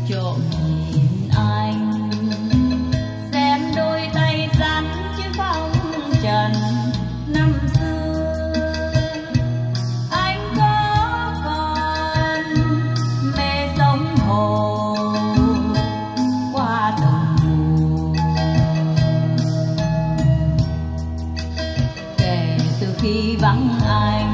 trộm nhìn anh, xem đôi tay rắn chứ phong trần năm xưa. Anh có còn mê sông hồ qua từng mùa, kể từ khi vắng anh